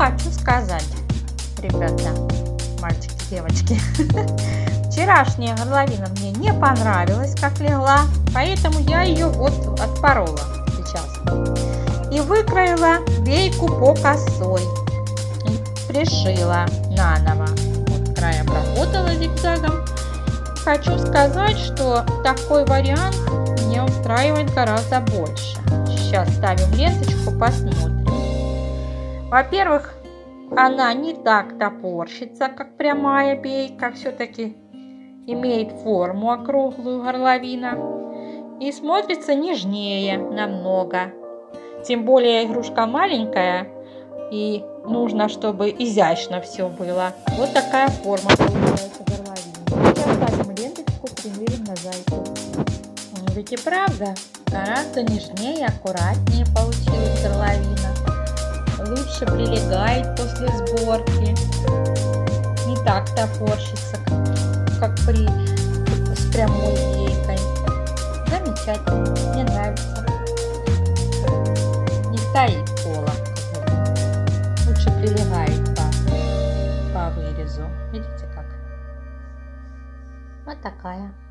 хочу сказать, ребята, мальчики, девочки, вчерашняя горловина мне не понравилась, как легла, поэтому я ее вот отпорола сейчас и выкроила бейку по косой и пришила наново. Вот край обработала зигзагом. Хочу сказать, что такой вариант меня устраивает гораздо больше. Сейчас ставим ленточку, посмотрим. Во-первых, она не так топорщится, как прямая бейка, все-таки имеет форму округлую горловина и смотрится нежнее намного. Тем более игрушка маленькая и нужно, чтобы изящно все было. Вот такая форма получается горловины. Сейчас ставим ленточку, примерим на зайку. Ведь и правда, гораздо нежнее и аккуратнее получилась горловина. Лучше прилегает после сборки. Не так топорщится, как с прямой бейкой. Замечательно, мне нравится. Не стоит полом. Лучше прилегает по вырезу. Видите как? Вот такая.